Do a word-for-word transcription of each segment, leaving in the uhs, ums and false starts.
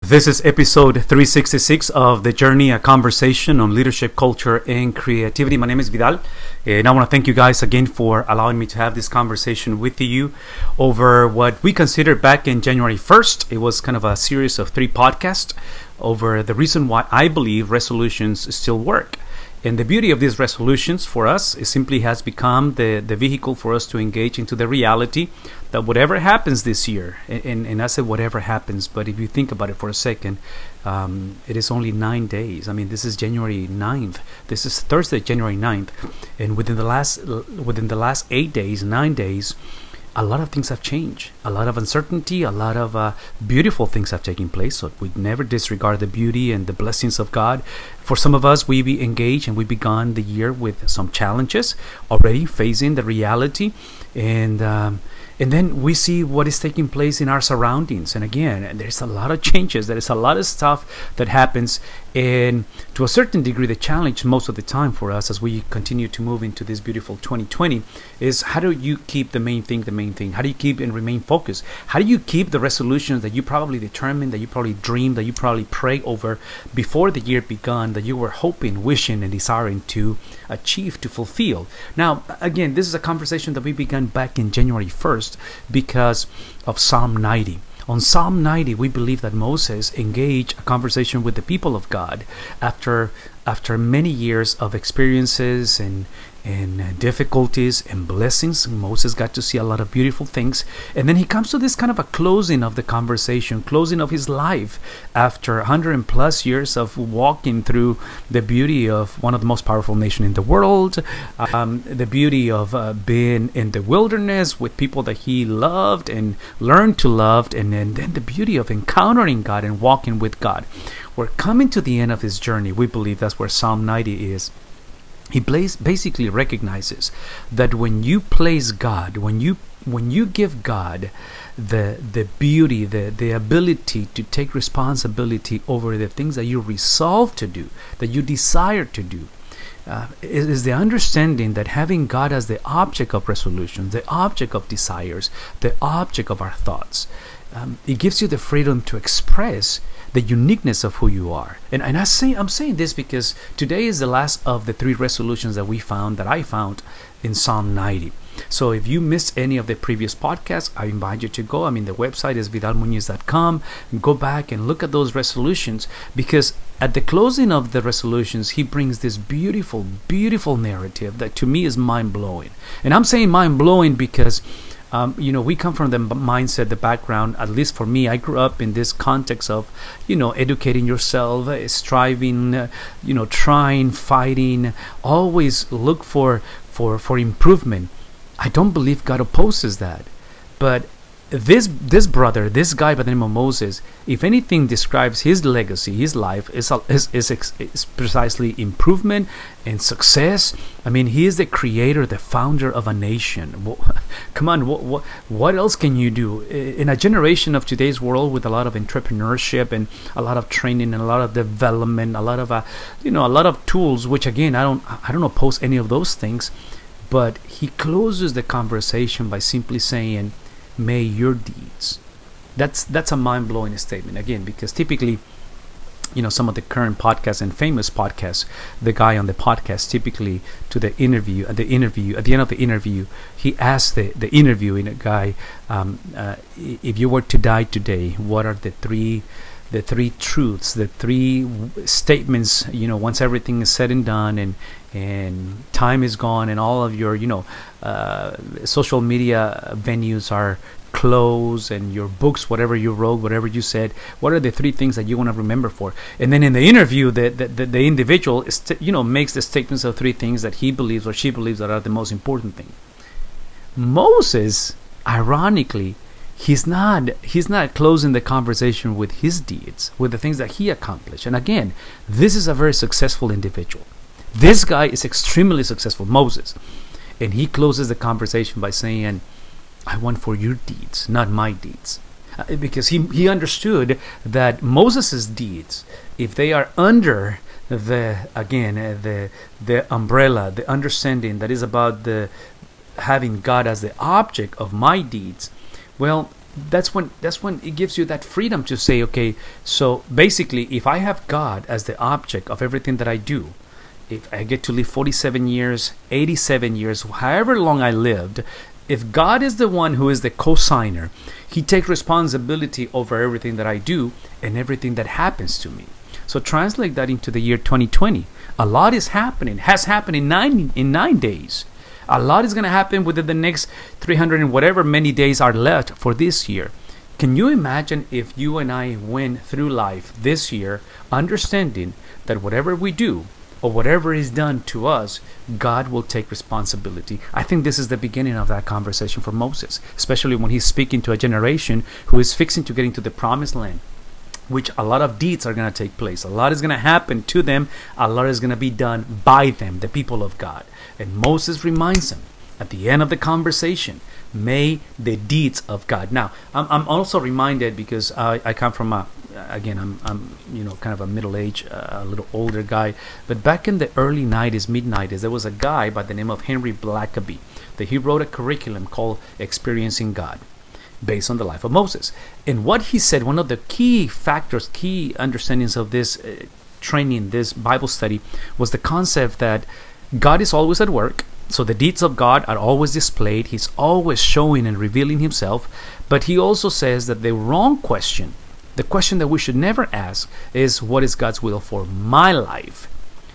This is episode three sixty-six of The Journey, a conversation on leadership, culture, and creativity. My name is Vidal, and I want to thank you guys again for allowing me to have this conversation with you over what we considered back in January first. It was kind of a series of three podcasts over the reason why I believe resolutions still work. And the beauty of these resolutions for us, it simply has become the, the vehicle for us to engage into the reality that whatever happens this year, and, and, and I said whatever happens, but if you think about it for a second, um, it is only nine days. I mean, this is January ninth. This is Thursday, January ninth. And within the last within the last eight days, nine days, a lot of things have changed. A lot of uncertainty, a lot of uh, beautiful things have taken place. So we never disregard the beauty and the blessings of God. For some of us, we be engaged and we begun the year with some challenges already, facing the reality. And um, and then we see what is taking place in our surroundings. And again, there's a lot of changes. There is a lot of stuff that happens. And to a certain degree, the challenge most of the time for us as we continue to move into this beautiful twenty twenty is how do you keep the main thing the main thing? How do you keep and remain focused? How do you keep the resolutions that you probably determined, that you probably dreamed, that you probably prayed over before the year began, that you were hoping, wishing, and desiring to achieve, to fulfill? Now, again, this is a conversation that we began back in January first because of Psalm ninety. On Psalm ninety, we believe that Moses engaged a conversation with the people of God after after many years of experiences and and difficulties and blessings. Moses got to see a lot of beautiful things. And then he comes to this kind of a closing of the conversation, closing of his life after one hundred plus years of walking through the beauty of one of the most powerful nations in the world, um, the beauty of uh, being in the wilderness with people that he loved and learned to love, and, and then the beauty of encountering God and walking with God. We're coming to the end of his journey. We believe that's where Psalm ninety is. He basically recognizes that when you place God, when you when you give God the the beauty, the the ability to take responsibility over the things that you resolve to do, that you desire to do, uh, is, is the understanding that having God as the object of resolution, the object of desires, the object of our thoughts, um, it gives you the freedom to express the uniqueness of who you are. And and I say I'm saying this because today is the last of the three resolutions that we found, that I found in Psalm ninety. So if you missed any of the previous podcasts, I invite you to go. I mean, the website is vidal munoz dot com. Go back and look at those resolutions, because at the closing of the resolutions, he brings this beautiful, beautiful narrative that to me is mind-blowing. And I'm saying mind-blowing because Um, you know, we come from the mindset, the background, at least for me, I grew up in this context of, you know, educating yourself, uh, striving, uh, you know, trying, fighting, always look for, for, for improvement. I don't believe God opposes that. But this this brother, this guy by the name of Moses, if anything describes his legacy, his life, is, is, is, is precisely improvement and success. I mean, he is the creator, the founder of a nation. Come on, what, what, what else can you do? In a generation of today's world with a lot of entrepreneurship and a lot of training and a lot of development, a lot of, uh, you know, a lot of tools, which again, I don't, I don't oppose any of those things, but he closes the conversation by simply saying, may your deeds. That's that's a mind-blowing statement, again, because typically, you know, some of the current podcasts and famous podcasts, the guy on the podcast typically to the interview at the interview at the end of the interview, he asks the the interviewing guy, um, uh, if you were to die today, what are the three the three truths, the three statements, you know, once everything is said and done and and time is gone and all of your, you know, uh, social media venues are closed and your books, whatever you wrote, whatever you said, what are the three things that you want to remember for? And then in the interview, the the, the, the individual, is you know, makes the statements of three things that he believes or she believes that are the most important thing. Moses, ironically, He's not he's not closing the conversation with his deeds, with the things that he accomplished. And again, this is a very successful individual. This guy is extremely successful, Moses. And he closes the conversation by saying, I want for your deeds, not my deeds. Uh, because he, he understood that Moses' deeds, if they are under the, again, uh, the the umbrella, the understanding that is about the having God as the object of my deeds, well, that's when that's when it gives you that freedom to say, okay, so basically, if I have God as the object of everything that I do, if I get to live forty-seven years, eighty-seven years, however long I lived, if God is the one who is the co-signer, he takes responsibility over everything that I do and everything that happens to me. So translate that into the year twenty twenty. A lot is happening, has happened in nine in nine days. A lot is going to happen within the next three hundred and whatever many days are left for this year. Can you imagine if you and I went through life this year understanding that whatever we do or whatever is done to us, God will take responsibility? I think this is the beginning of that conversation for Moses, especially when he's speaking to a generation who is fixing to get into the promised land, which a lot of deeds are going to take place. A lot is going to happen to them. A lot is going to be done by them, the people of God. And Moses reminds them at the end of the conversation, may the deeds of God. Now, I'm, I'm also reminded because I, I come from a, again, I'm, I'm, you know, kind of a middle-aged, uh, a little older guy. But back in the early nineties, mid-nineties, there was a guy by the name of Henry Blackaby that he wrote a curriculum called Experiencing God, based on the life of Moses. And what he said, one of the key factors, key understandings of this uh, training, this Bible study, was the concept that God is always at work. So the deeds of God are always displayed. He's always showing and revealing himself. But he also says that the wrong question, the question that we should never ask, is what is God's will for my life?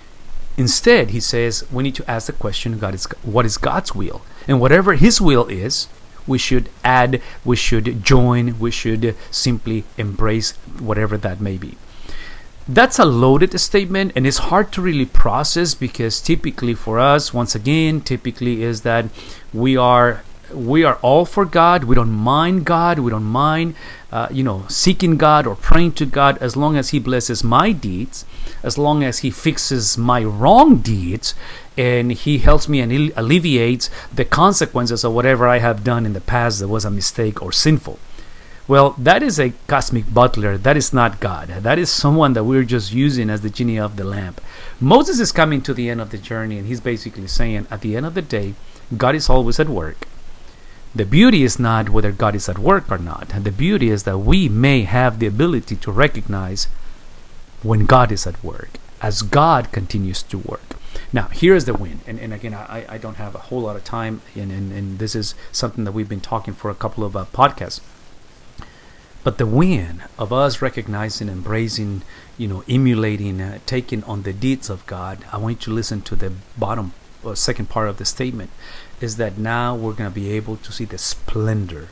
Instead, he says we need to ask the question, God is, what is God's will? And whatever his will is, we should add, we should join, we should simply embrace whatever that may be. That's a loaded statement, and it's hard to really process because typically for us, once again, typically is that we are we are all for God. We don't mind God. We don't mind, uh, you know, seeking God or praying to God as long as he blesses my deeds, as long as he fixes my wrong deeds, and he helps me and alleviates the consequences of whatever I have done in the past that was a mistake or sinful. Well, that is a cosmic butler. That is not God. That is someone that we're just using as the genie of the lamp. Moses is coming to the end of the journey, and he's basically saying, at the end of the day, God is always at work. The beauty is not whether God is at work or not. The beauty is that we may have the ability to recognize when God is at work, as God continues to work. Now, here's the win. And, and again, I, I don't have a whole lot of time, and, and, and this is something that we've been talking for a couple of uh, podcasts. But the win of us recognizing, embracing, you know, emulating, uh, taking on the deeds of God, I want you to listen to the bottom, uh, second part of the statement, is that now we're going to be able to see the splendor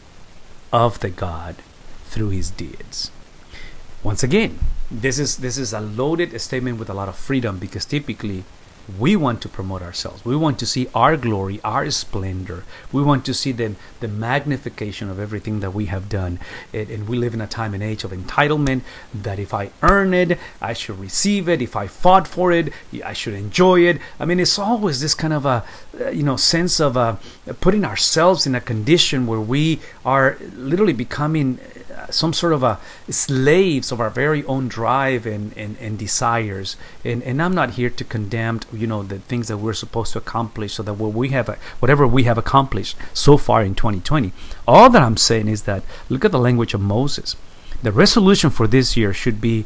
of the God through his deeds. Once again, this is this is a loaded statement with a lot of freedom, because typically we want to promote ourselves. We want to see our glory, our splendor. We want to see the, the magnification of everything that we have done. And, and we live in a time and age of entitlement, that if I earn it, I should receive it. If I fought for it, I should enjoy it. I mean, it's always this kind of a, you know, sense of uh, putting ourselves in a condition where we are literally becoming some sort of a slaves of our very own drive and, and, and desires. And, and I'm not here to condemn, you know, the things that we're supposed to accomplish, so that what we have, whatever we have accomplished so far in twenty twenty. All that I'm saying is that, look at the language of Moses. The resolution for this year should be,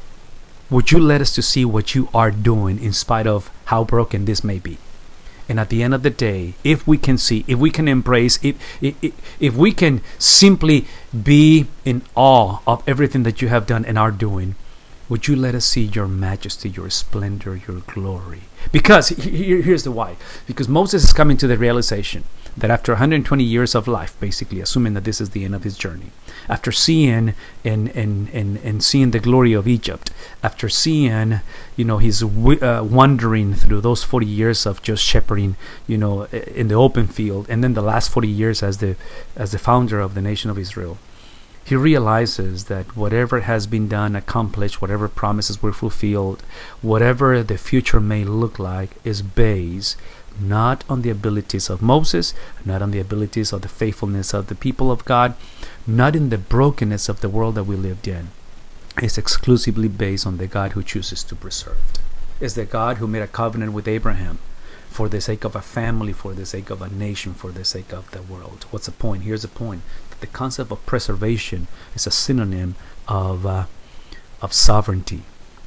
would you let us to see what you are doing in spite of how broken this may be? And at the end of the day, if we can see, if we can embrace, if, if, if we can simply be in awe of everything that you have done and are doing, would you let us see your majesty, your splendor, your glory? Because here, here's the why. Because Moses is coming to the realization that after one hundred twenty years of life, basically, assuming that this is the end of his journey, after seeing and and and, and seeing the glory of Egypt, after seeing, you know, he's uh, wandering through those forty years of just shepherding, you know, in the open field, and then the last forty years as the as the founder of the nation of Israel, he realizes that whatever has been done, accomplished, whatever promises were fulfilled, whatever the future may look like, is based not on the abilities of Moses, not on the abilities of the faithfulness of the people of God, not in the brokenness of the world that we lived in. It's exclusively based on the God who chooses to preserve. It's the God who made a covenant with Abraham for the sake of a family, for the sake of a nation, for the sake of the world. What's the point? Here's the point. The concept of preservation is a synonym of uh, of sovereignty,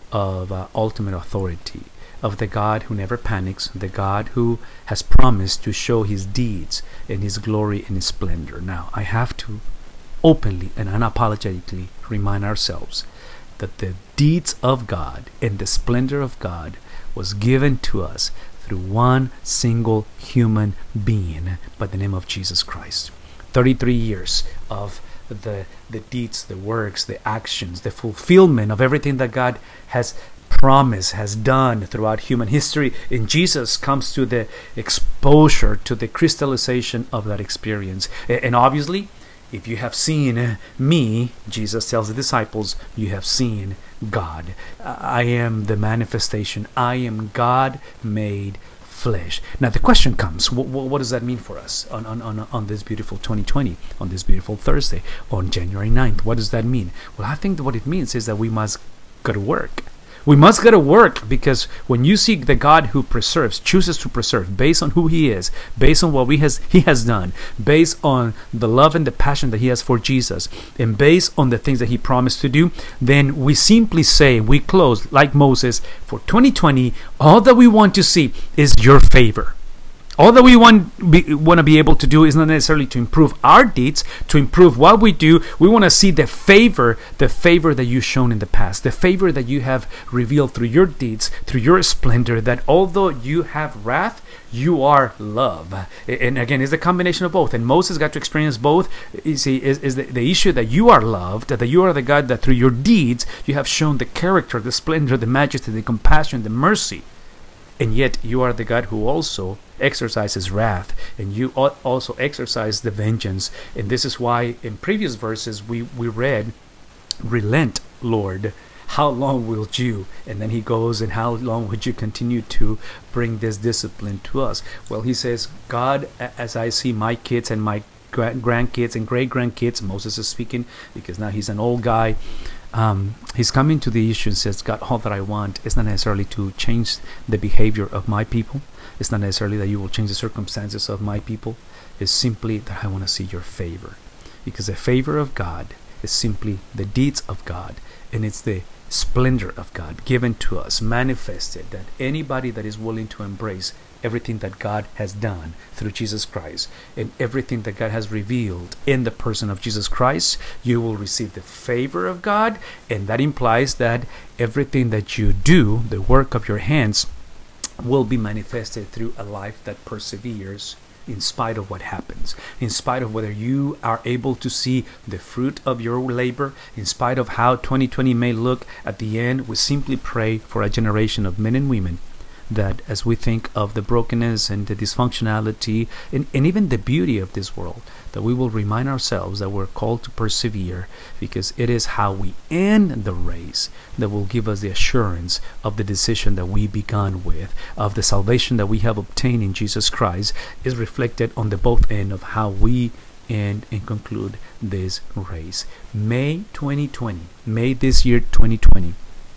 of uh, ultimate authority, of the God who never panics, the God who has promised to show his deeds and his glory and his splendor. Now, I have to openly and unapologetically remind ourselves that the deeds of God and the splendor of God was given to us through one single human being by the name of Jesus Christ. thirty-three years of the the deeds, the works, the actions, the fulfillment of everything that God has promised, has done throughout human history. And Jesus comes to the exposure, to the crystallization of that experience. And obviously, if you have seen me, Jesus tells the disciples, you have seen God. I am the manifestation. I am God made flesh. Now the question comes, what, what does that mean for us on, on, on, on this beautiful twenty twenty, on this beautiful Thursday, on January ninth? What does that mean? Well, I think that what it means is that we must go to work. We must go to work, because when you see the God who preserves, chooses to preserve based on who he is, based on what we has, he has done, based on the love and the passion that he has for Jesus, and based on the things that he promised to do, then we simply say, we close like Moses, for twenty twenty, all that we want to see is your favor. All that we want, be, want to be able to do is not necessarily to improve our deeds, to improve what we do. We want to see the favor, the favor that you've shown in the past, the favor that you have revealed through your deeds, through your splendor, that although you have wrath, you are love. And again, it's a combination of both. And Moses got to experience both. You see, is, is the, the issue that you are loved, that you are the God that through your deeds, you have shown the character, the splendor, the majesty, the compassion, the mercy. And yet you are the God who also exercises wrath, and you also exercise the vengeance. And this is why in previous verses we, we read, relent, Lord, how long will you? And then he goes, and how long would you continue to bring this discipline to us? Well, he says, God, as I see my kids and my grandkids and great-grandkids, Moses is speaking because now he's an old guy, Um, he's coming to the issue and says, God, all that I want is not necessarily to change the behavior of my people. It's not necessarily that you will change the circumstances of my people. It's simply that I want to see your favor. Because the favor of God is simply the deeds of God. And it's the splendor of God given to us, manifested, that anybody that is willing to embrace everything that God has done through Jesus Christ and everything that God has revealed in the person of Jesus Christ, you will receive the favor of God. And that implies that everything that you do, the work of your hands, will be manifested through a life that perseveres in spite of what happens, in spite of whether you are able to see the fruit of your labor, in spite of how twenty twenty may look at the end. We simply pray for a generation of men and women that, as we think of the brokenness and the dysfunctionality and, and even the beauty of this world, that we will remind ourselves that we're called to persevere, because it is how we end the race that will give us the assurance of the decision that we began with, of the salvation that we have obtained in Jesus Christ, is reflected on the both end of how we end and conclude this race. May twenty twenty, may this year twenty twenty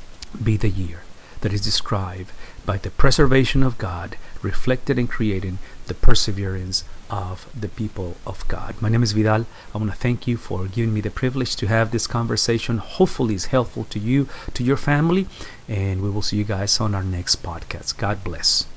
be the year that is described by the preservation of God, reflected and creating the perseverance of the people of God. My name is Vidal. I want to thank you for giving me the privilege to have this conversation. Hopefully it's helpful to you, to your family, and we will see you guys on our next podcast. God bless.